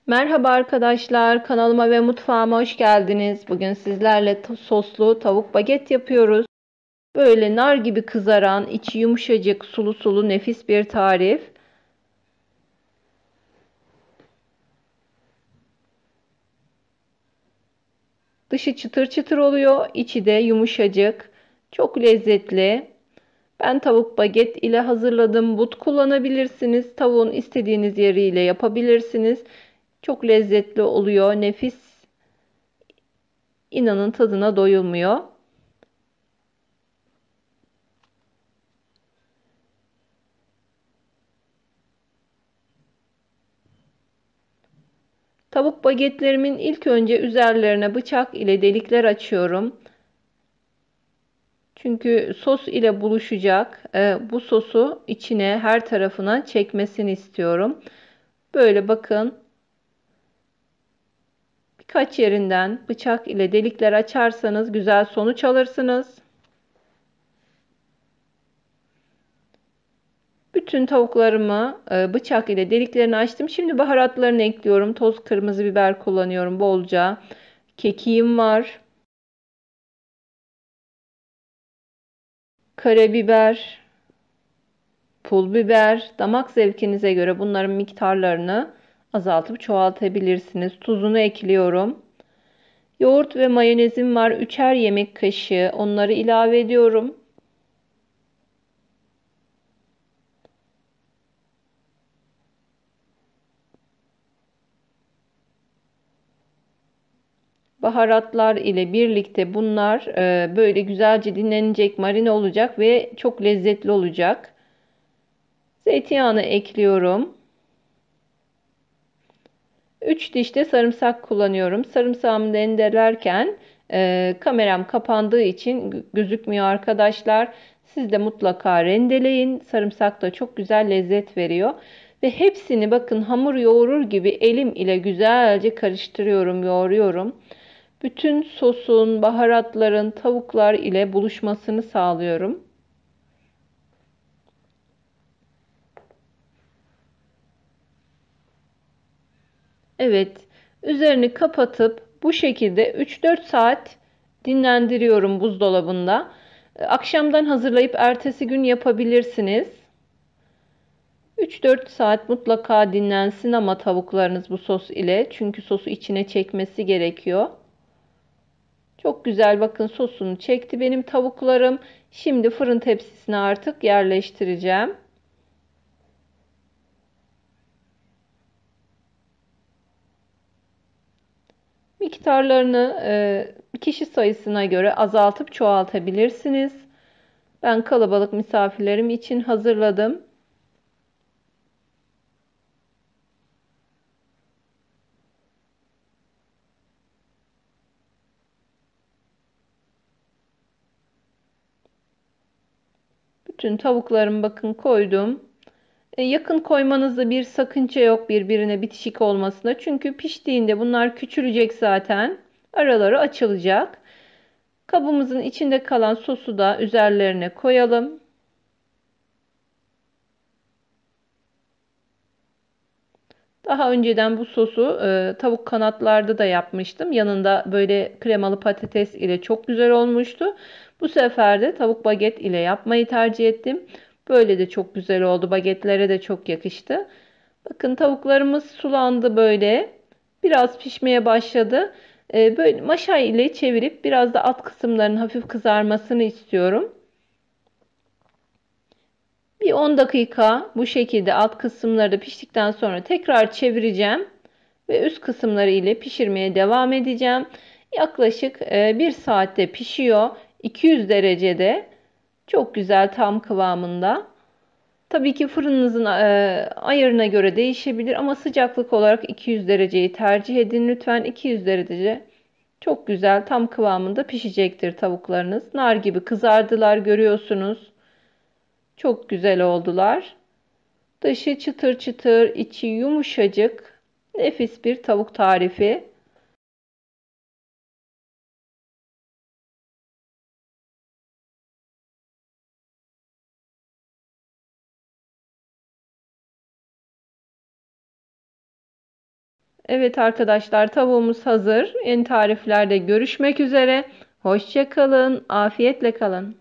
Merhaba arkadaşlar, kanalıma ve mutfağıma hoş geldiniz. Bugün sizlerle soslu tavuk baget yapıyoruz. Böyle nar gibi kızaran, içi yumuşacık, sulu sulu nefis bir tarif. Dışı çıtır çıtır oluyor, içi de yumuşacık. Çok lezzetli. Ben tavuk baget ile hazırladım. But kullanabilirsiniz. Tavuğun istediğiniz yeriyle yapabilirsiniz. Çok lezzetli oluyor, nefis. İnanın tadına doyulmuyor. Tavuk bagetlerimin ilk önce üzerlerine bıçak ile delikler açıyorum. Çünkü sos ile buluşacak. Bu sosu içine her tarafına çekmesini istiyorum. Böyle bakın, birkaç yerinden bıçak ile delikler açarsanız güzel sonuç alırsınız. Bütün tavuklarımı bıçak ile deliklerini açtım. Şimdi baharatlarını ekliyorum. Toz kırmızı biber kullanıyorum bolca. Kekiğim var. Karabiber, pul biber, damak zevkinize göre bunların miktarlarını azaltıp çoğaltabilirsiniz. Tuzunu ekliyorum. Yoğurt ve mayonezim var. 3'er yemek kaşığı. Onları ilave ediyorum. Baharatlar ile birlikte bunlar böyle güzelce dinlenecek, marine olacak ve çok lezzetli olacak. Zeytinyağını ekliyorum. 3 diş de sarımsak kullanıyorum. Sarımsağımı rendelerken kameram kapandığı için gözükmüyor arkadaşlar. Siz de mutlaka rendeleyin. Sarımsak da çok güzel lezzet veriyor. Ve hepsini bakın hamur yoğurur gibi elim ile güzelce karıştırıyorum, yoğuruyorum. Bütün sosun, baharatların tavuklar ile buluşmasını sağlıyorum. Evet, üzerini kapatıp bu şekilde 3-4 saat dinlendiriyorum buzdolabında. Akşamdan hazırlayıp ertesi gün yapabilirsiniz. 3-4 saat mutlaka dinlensin ama tavuklarınız bu sos ile. Çünkü sosu içine çekmesi gerekiyor. Çok güzel, bakın sosunu çekti benim tavuklarım. Şimdi fırın tepsisine artık yerleştireceğim. Miktarlarını kişi sayısına göre azaltıp çoğaltabilirsiniz. Ben kalabalık misafirlerim için hazırladım. Bütün tavuklarımı bakın koydum. Yakın koymanızda bir sakınca yok birbirine bitişik olmasına. Çünkü piştiğinde bunlar küçülecek zaten. Araları açılacak. Kabımızın içinde kalan sosu da üzerlerine koyalım. Daha önceden bu sosu tavuk kanatlarda da yapmıştım. Yanında böyle kremalı patates ile çok güzel olmuştu. Bu sefer de tavuk baget ile yapmayı tercih ettim. Böyle de çok güzel oldu. Bagetlere de çok yakıştı. Bakın tavuklarımız sulandı böyle. Biraz pişmeye başladı. Böyle maşa ile çevirip biraz da alt kısımlarının hafif kızarmasını istiyorum. Bir 10 dakika bu şekilde alt kısımları da piştikten sonra tekrar çevireceğim ve üst kısımları ile pişirmeye devam edeceğim. Yaklaşık 1 saatte pişiyor. 200 derecede. Çok güzel, tam kıvamında. Tabii ki fırınınızın ayarına göre değişebilir ama sıcaklık olarak 200 dereceyi tercih edin. Lütfen 200 derece çok güzel, tam kıvamında pişecektir tavuklarınız. Nar gibi kızardılar, görüyorsunuz. Çok güzel oldular. Dışı çıtır çıtır, içi yumuşacık. Nefis bir tavuk tarifi. Evet arkadaşlar, tavuğumuz hazır. Yeni tariflerde görüşmek üzere. Hoşça kalın, afiyetle kalın.